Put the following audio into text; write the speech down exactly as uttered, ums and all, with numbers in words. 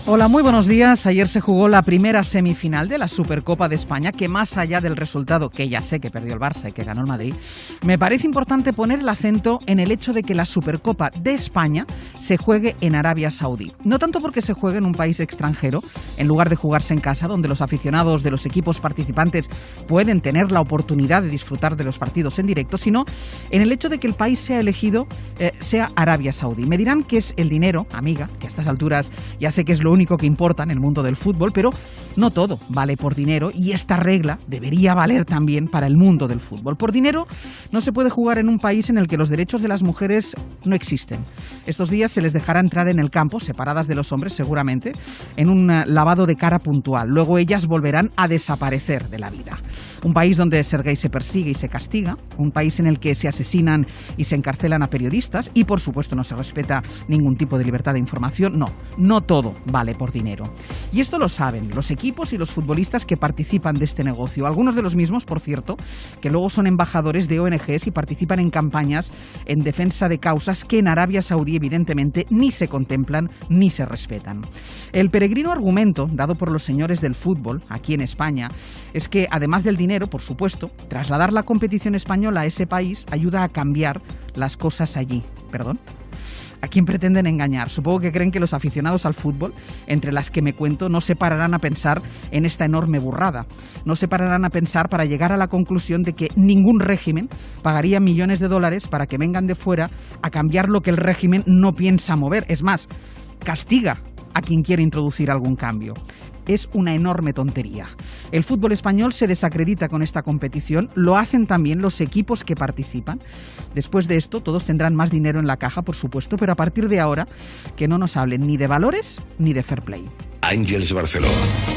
Hola, muy buenos días. Ayer se jugó la primera semifinal de la Supercopa de España, que más allá del resultado, que ya sé que perdió el Barça y que ganó el Madrid, me parece importante poner el acento en el hecho de que la Supercopa de España se juegue en Arabia Saudí. No tanto porque se juegue en un país extranjero, en lugar de jugarse en casa, donde los aficionados de los equipos participantes pueden tener la oportunidad de disfrutar de los partidos en directo, sino en el hecho de que el país sea elegido eh, sea Arabia Saudí. Me dirán que es el dinero, amiga, que a estas alturas ya sé que es lo único que importa en el mundo del fútbol, pero no todo vale por dinero y esta regla debería valer también para el mundo del fútbol. Por dinero no se puede jugar en un país en el que los derechos de las mujeres no existen. Estos días se les dejará entrar en el campo, separadas de los hombres seguramente, en un lavado de cara puntual. Luego ellas volverán a desaparecer de la vida. Un país donde ser gay se persigue y se castiga, un país en el que se asesinan y se encarcelan a periodistas y por supuesto no se respeta ningún tipo de libertad de información. No, no todo vale por dinero. Y esto lo saben los equipos y los futbolistas que participan de este negocio. Algunos de los mismos, por cierto, que luego son embajadores de O N Ges y participan en campañas en defensa de causas que en Arabia Saudí evidentemente ni se contemplan ni se respetan. El peregrino argumento dado por los señores del fútbol aquí en España es que además del dinero, por supuesto, trasladar la competición española a ese país ayuda a cambiar las cosas allí. ¿Perdón? ¿A quién pretenden engañar? Supongo que creen que los aficionados al fútbol, entre las que me cuento, no se pararán a pensar en esta enorme burrada. No se pararán a pensar para llegar a la conclusión de que ningún régimen pagaría millones de dólares para que vengan de fuera a cambiar lo que el régimen no piensa mover. Es más, castiga a quien quiere introducir algún cambio. Es una enorme tontería. El fútbol español se desacredita con esta competición, lo hacen también los equipos que participan. Después de esto, todos tendrán más dinero en la caja, por supuesto, pero a partir de ahora, que no nos hablen ni de valores ni de fair play. Ángeles Barceló.